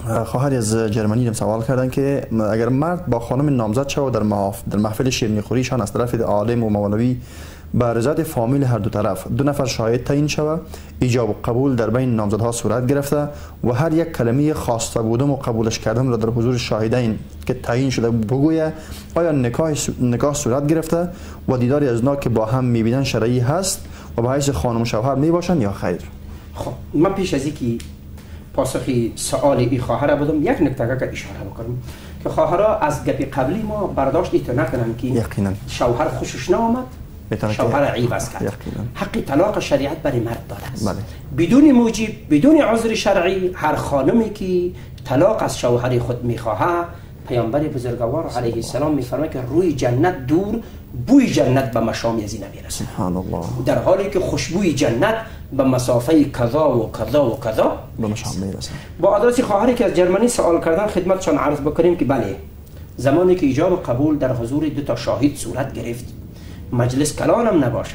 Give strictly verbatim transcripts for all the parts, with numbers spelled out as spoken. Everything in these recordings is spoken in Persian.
خواهری از جرمنی هم سوال کردن که اگر مرد با خانم نامزد شود در در محفل شیرینی خوریشان از طرف عالم و مولوی به رضایت فامیل هر دو طرف دو نفر شاهد تعیین شود، ایجاب و قبول در بین نامزدها صورت گرفته و هر یک کلمه خواسته بودم و قبولش کردم را در حضور شاهدین که تعیین شده بگوید، آیا نکاح نکاح صورت گرفته و دیداری از اینا که با هم میبینن شرعی هست و به حیث خانم و شوهر میباشن یا خیر؟ خب من پیش از اینکه پاسخی سوال این خواهر بودم یک نکته که اشاره بکنم که خواهرها از گپی قبلی ما برداشت ایتو نکنن که یقینا شوهر خوشش نآمد شوهر عیوض کرد. حق طلاق شریعت برای مرد داده است. بله. بدون موجب بدون عذر شرعی هر خانمی که طلاق از شوهر خود میخواهد، پیامبر بزرگوار علیه السلام میفرماید که روی جنت دور بوی جنت به مشام یزی نمیرسه. سبحان الله. در حالی که خوشبوی جنت به مسافه کذا و کذا و کذا به مشام میرسه. با آدرس خواهری که از جرمنی سوال کردن خدمتشان عرض بکنیم که بله، زمانی که ایجاب و قبول در حضور دو تا شاهد صورت گرفت، مجلس کلان هم نباشه،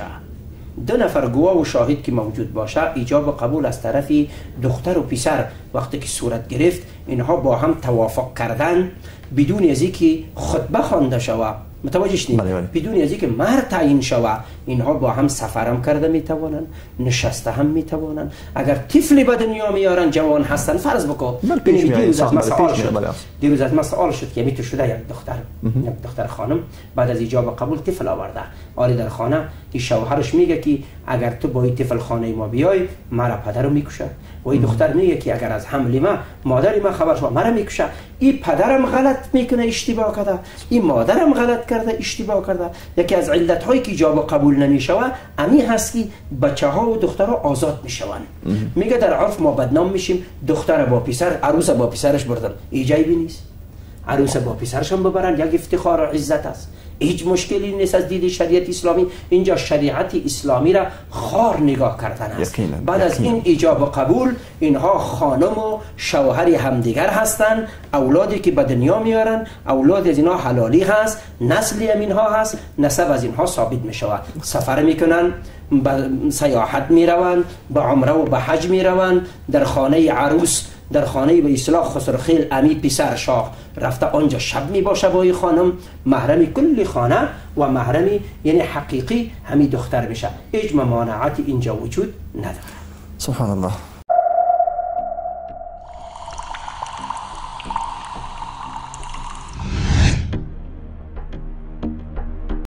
دو نفر گواه و شاهد که موجود باشه، ایجاب و قبول از طرف دختر و پسر وقتی که صورت گرفت، اینها با هم توافق کردن بدون از اینکه خطبه خوانده شود، متوجه شدید؟ بدون از اینکه مرد تعیین شود، اینها با هم سفرم کرده میتوانند، نشسته هم میتوانند. اگر طفلی به دنیا میارن جوان هستن، فرض بکن دیروز از مسئله شد دیروز از مسئله شد که میتو شده یک دختر یک دختر خانم بعد از ایجاب و قبول طفل آورده، آری در خانه که شوهرش میگه که اگر تو با این طفل خانه ما بیای مرا پدرو میکشه، و این دختر میگه که اگر از حمل ما مادری ما خبر شد مرا میکشه. این پدرم غلط میکنه، اشتباه کرده، این مادرم غلط کرده، اشتباه کرده. یکی از علت هایی که ایجاب و قبول نمیشوه امی هست که بچه ها و دخترها آزاد میشوند. میگه در عرف ما بدنام میشیم، دختر با پسر، عروس با پسرش بردن، ایجابی نیست. عروس با پسرش هم ببرن یک افتخار و عزت است، هیچ مشکلی نیست از دید شریعت اسلامی. اینجا شریعت اسلامی را خار نگاه کردن است. بعد از این ایجاب و قبول اینها خانم و شوهر همدیگر هستند، اولادی که به دنیا میارن اولاد از اینها حلالی هست، نسلی هم اینها هست، نسب از اینها ثابت می شود. سفر میکنن، به سیاحت میروند، به عمره و به حج میروند، در خانه عروس در خانه به اصطلاح خسروخیل امی پسر شاه رفته آنجا شب می باشه با این خانم، محرمی کل خانه و محرمی یعنی حقیقی همین دختر میشه. هیچ ممانعتی اینجا وجود نداره. سبحان الله.